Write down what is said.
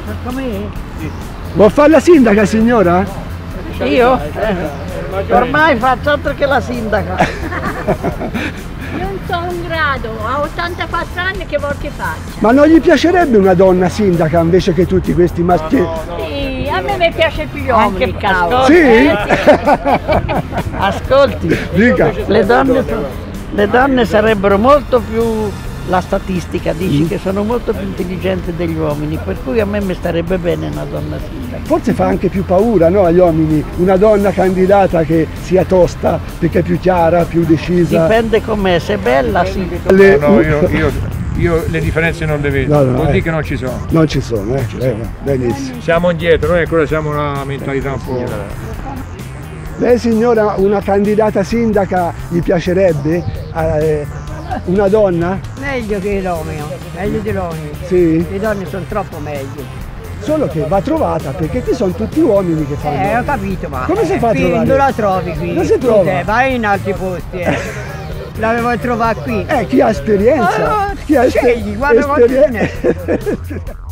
Come? Vuol fare la sindaca, signora? Io? Ormai faccio altro che la sindaca. Non sono in grado, ho 84 anni, che vuol che faccia? Ma non gli piacerebbe una donna sindaca invece che tutti questi maschi? Sì, a me mi piace più gli uomini, cavolo. Sì? Ascolti, Dica. le donne sarebbero molto più, la statistica dice che sono molto più intelligenti degli uomini, per cui a me mi starebbe bene una donna sindaca. Forse fa anche più paura, no, agli uomini, una donna candidata che sia tosta, perché è più chiara, più decisa. Dipende com'è, se è bella sì. No, io le differenze non le vedo, vuol dire che non ci sono. Non ci sono, benissimo. Siamo indietro, noi ancora siamo una mentalità un po'. Lei signora, una candidata sindaca gli piacerebbe? Una donna? Meglio che l'uomo, meglio di l'uomo. Sì? Le donne sono troppo meglio. Solo che va trovata, perché qui sono tutti uomini che fanno. Ho capito, ma come si fa a qui trovare? non la trovi qui. Non si trova? Vai in altri posti, La vuoi trovare qui? Chi ha esperienza? Chi ha scegli, guarda quanti ce n'è.